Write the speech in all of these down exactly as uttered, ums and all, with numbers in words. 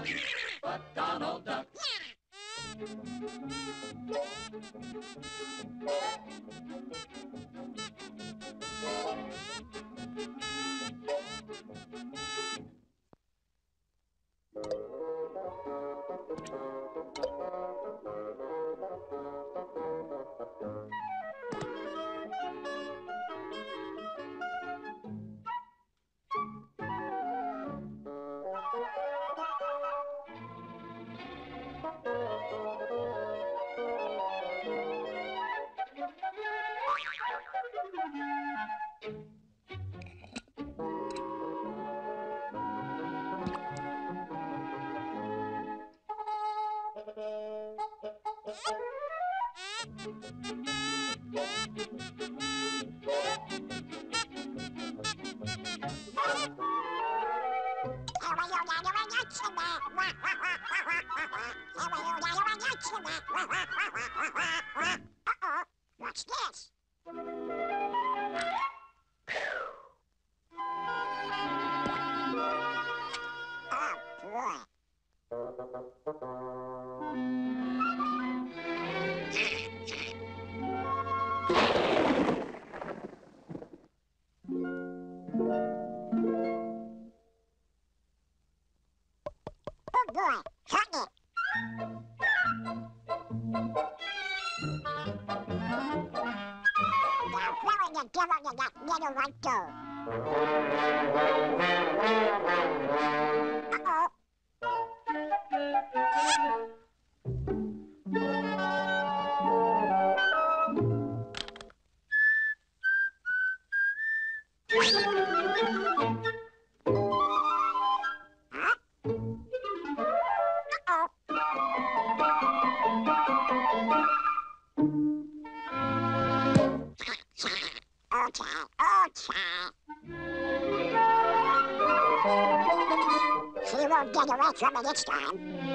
but Donald Duck. Uh-oh, what's this? Oh, boy. Oh, boy, cut it. Now, where in the devil did that little one go? Uh-oh. Huh? Uh-oh. Okay, okay. She won't get away from me this time.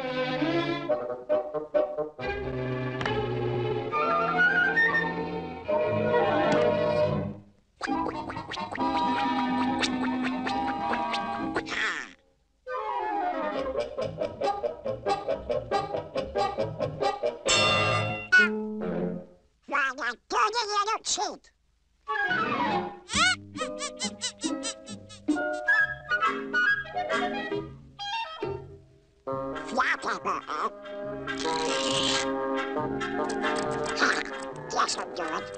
Why, that dirty little cheat. Flatpepper, huh? This'll do it.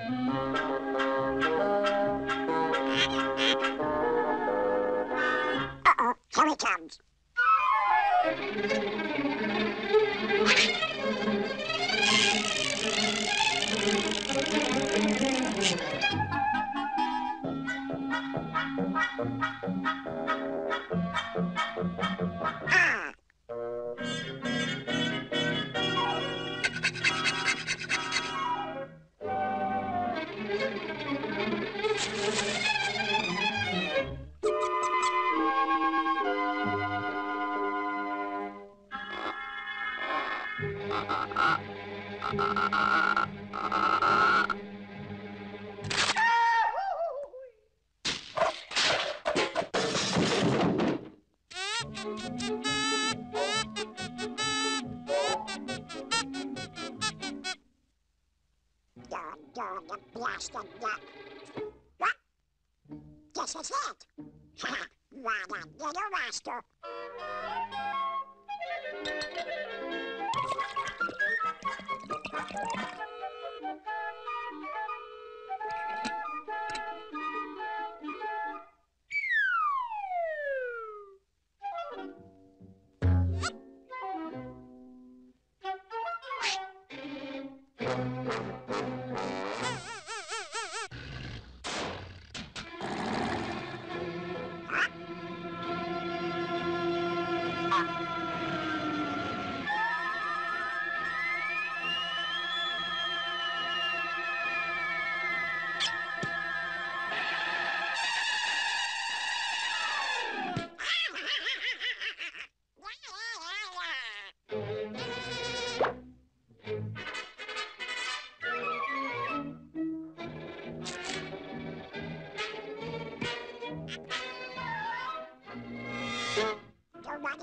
Uh-oh, here he comes. Ah! Darn, darn, the blasted duck. What? This is it. Ha! What a little rascal.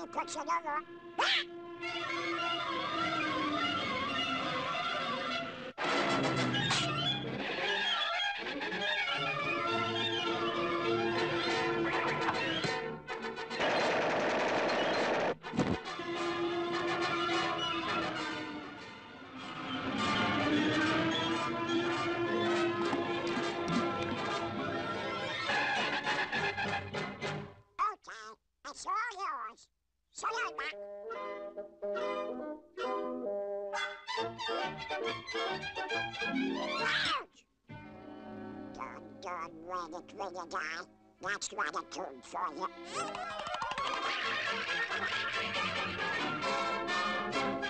puts another. Okay, it's all yours. See you back. Ouch! Done, done, Reddit, Reddit, die. That's gratitude for you.